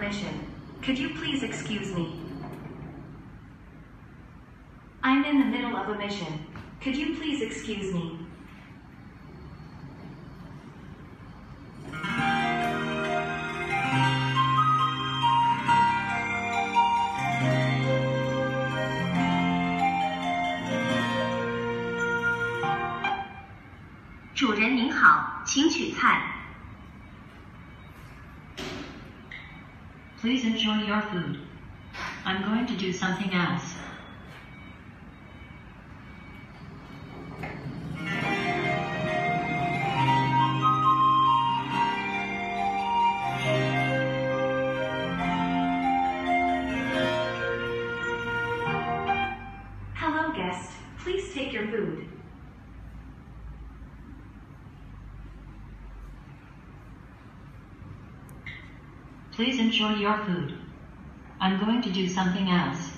mission. Could you please excuse me? I'm in the middle of a mission. Could you please excuse me? 主人您好，请取菜。 Please enjoy your food. I'm going to do something else. Hello, guest. Please take your food. Please enjoy your food. I'm going to do something else.